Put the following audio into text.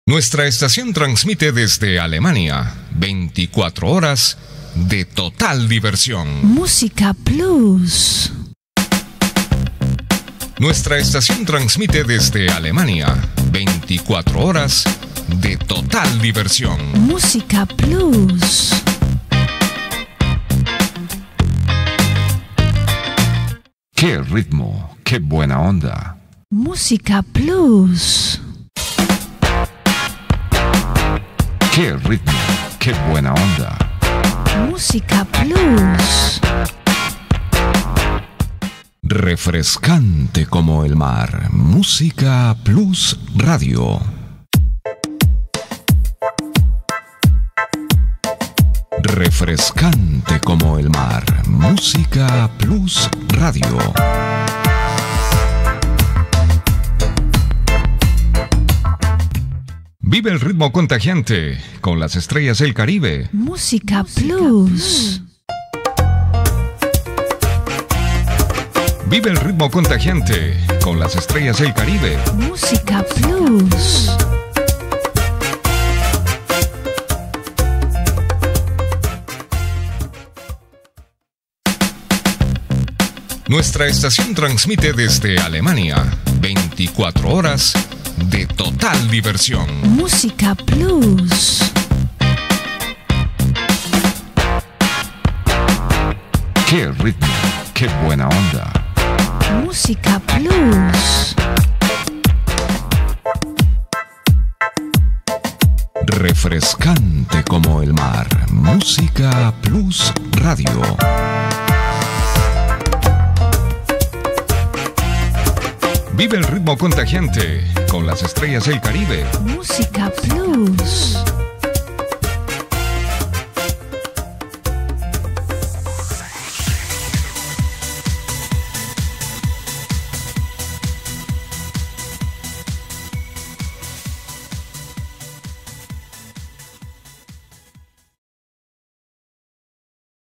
Nuestra estación transmite desde Alemania 24 horas de total diversión. Música Plus. Nuestra estación transmite desde Alemania 24 horas de total diversión. Música Plus. ¡Qué ritmo! ¡Qué buena onda! Música Plus. ¡Qué ritmo! ¡Qué buena onda! Música Plus. Refrescante como el mar. Música Plus Radio. Refrescante como el mar. Música Plus Radio. Vive el ritmo contagiante con las estrellas del Caribe. Música Plus. Vive el ritmo contagiante con las estrellas del Caribe. Música Plus. Nuestra estación transmite desde Alemania 24 horas de total diversión. Música Plus. ¡Qué ritmo! ¡Qué buena onda! Música Plus. Refrescante como el mar. Música Plus Radio. Vive el ritmo contagiante con las estrellas del Caribe. Música Plus.